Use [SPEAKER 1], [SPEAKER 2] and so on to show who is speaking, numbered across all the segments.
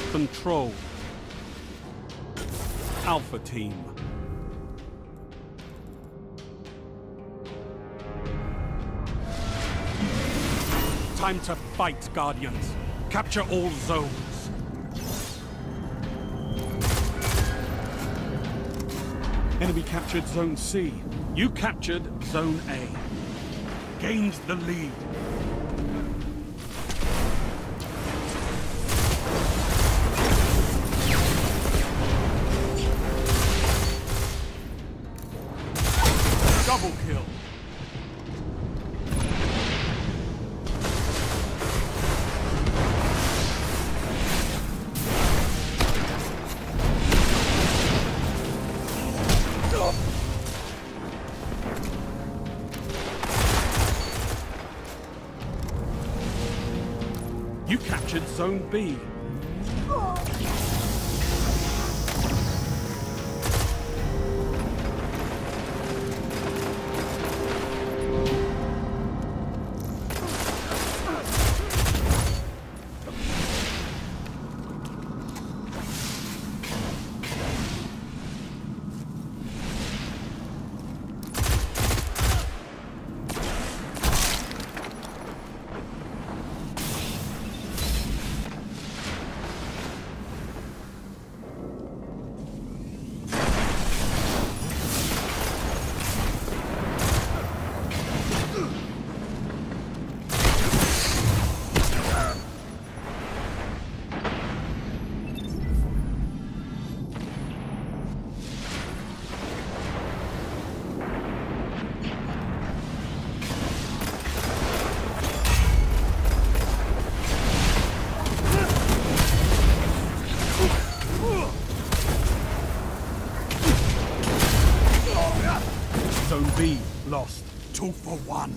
[SPEAKER 1] Control. Alpha Team. Time to fight, Guardians. Capture all zones. Enemy captured Zone C. You captured Zone A. Gained the lead. Double kill. You captured Zone B. Zone B lost. 2 for 1.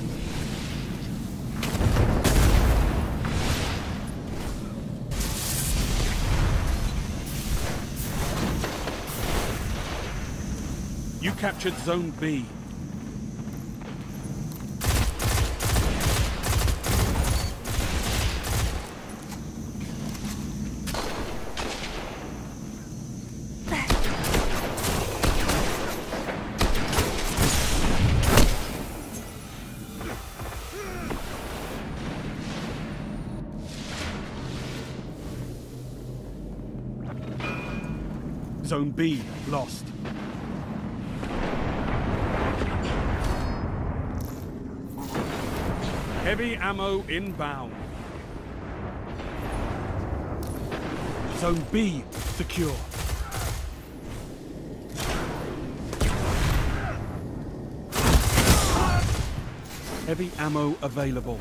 [SPEAKER 1] You captured Zone B. Zone B lost. Heavy ammo inbound. Zone B secure. Heavy ammo available.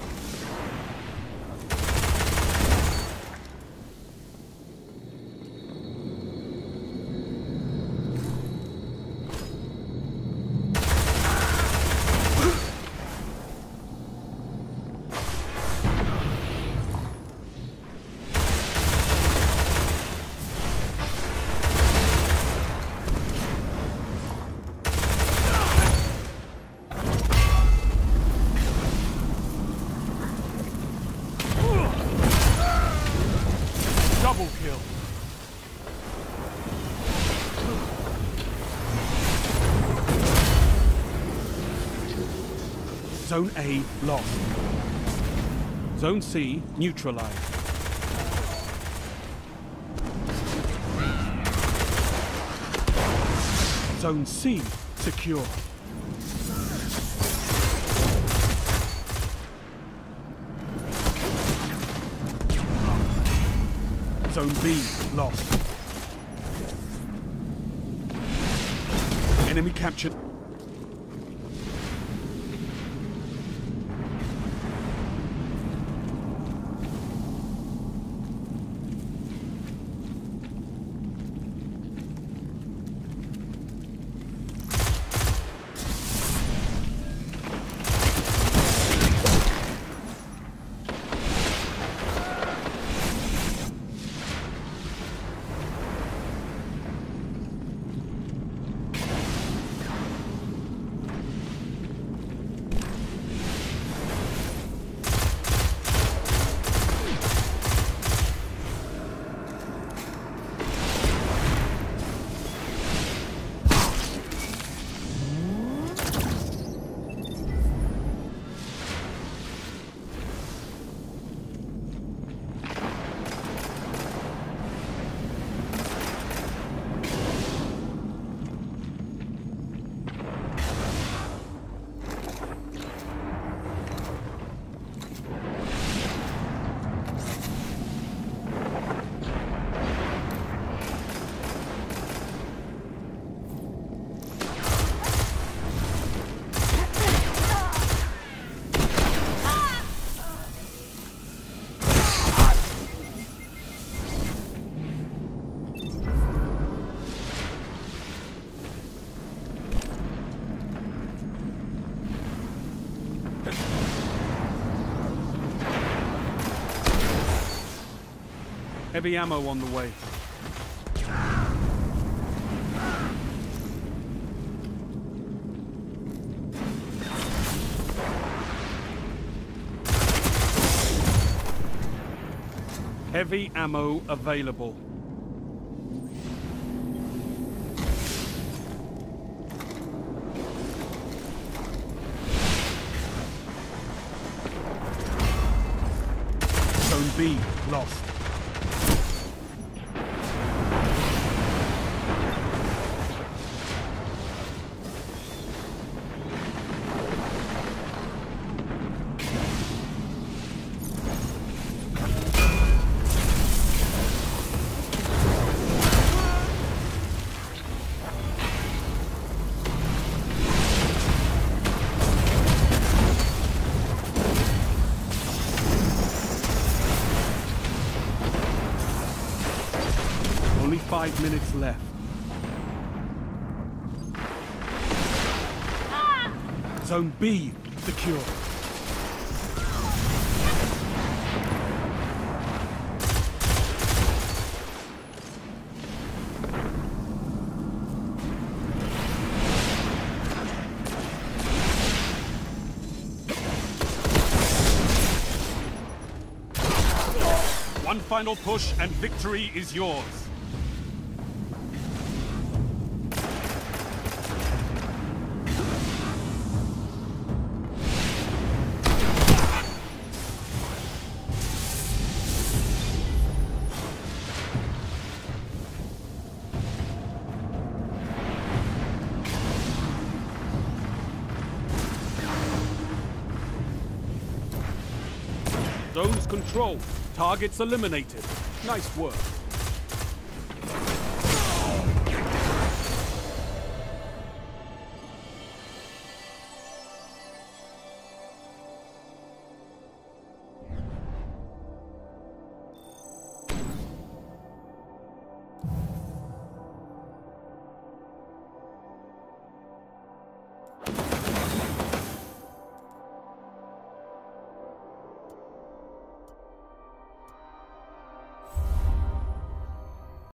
[SPEAKER 1] Double kill. Zone A lost. Zone C neutralized. Zone C secure. Zone B lost. Enemy captured. Heavy ammo on the way. Heavy ammo available. Zone B lost. Only 5 minutes left. Zone B secure. One final push and victory is yours. Zones controlled. Targets eliminated. Nice work.